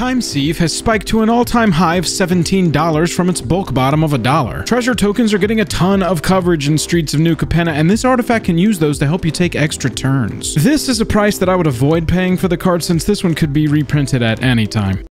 time, Sieve has spiked to an all-time high of $17 from its bulk bottom of $1. Treasure tokens are getting a ton of coverage in Streets of New Capenna, and this artifact can use those to help you take extra turns. This is a price that I would avoid paying for the card since this one could be reprinted at any time.